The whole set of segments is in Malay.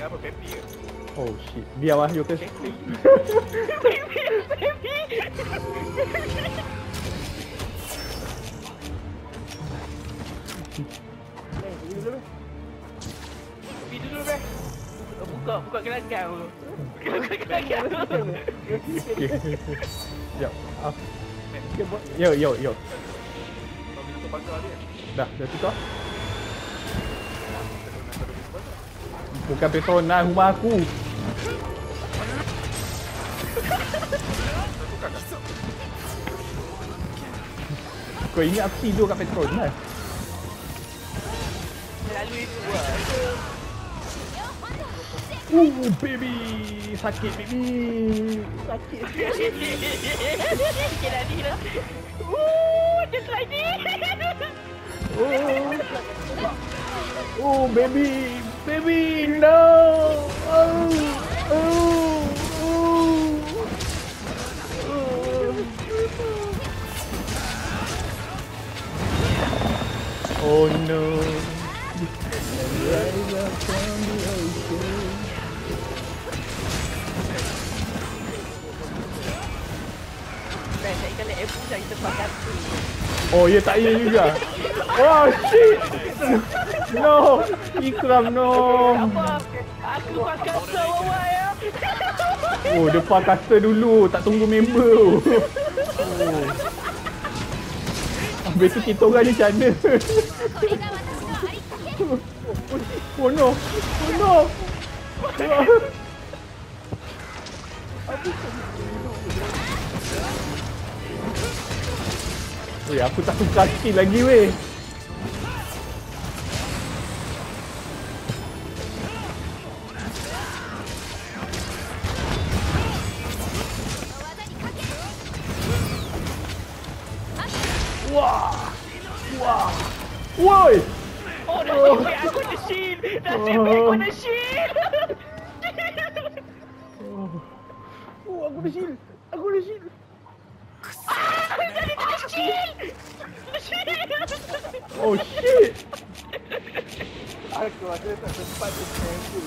Apa Pepi ke? Oh shit. Biar lah, you can Pepi. Pergi dulu beh. Buka gelanggang dulu. Buka gelanggang. Sekejap. Yo. Kau minta tu pagar dia. Dah tukar. Bukan Petronas rumah aku. Kau ingat aku tidur kat Petronas? Lalu itu lah. Baby. Sakit baby. Sakit. Sikit lagi lah. Just like this. Oh baby. Baby, no. Oh no. Oh ya tak ya juga. Oh shit. No. Ikram no. Aku pakai semua ya. Oh dia pakasa dulu. Tak tunggu member. Habis tu kita orang ni macam mana? Oh no. Weh, aku tak suka skill lagi weh. Woi. Oh, nasib aku ada shield. Nasib aku ada shield. Aku ada shield. Jadi ada shield. Oh shit. Aku ada tak sempat menunggu.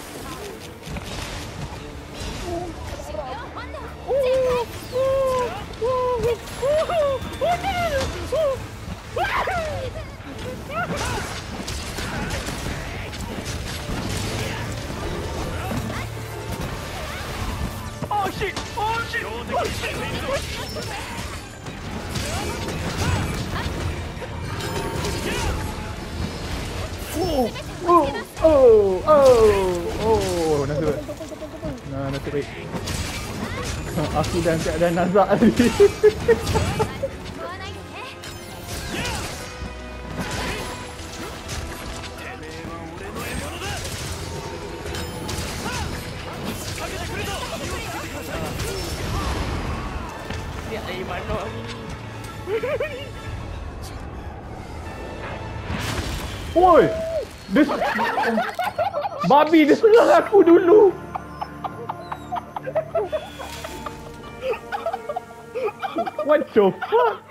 Oh shit. Nasib baik. Aku dalam keadaan nazak tadi. Dia dari mana ni? Woi! Babi dia serang aku dulu. What the fuck?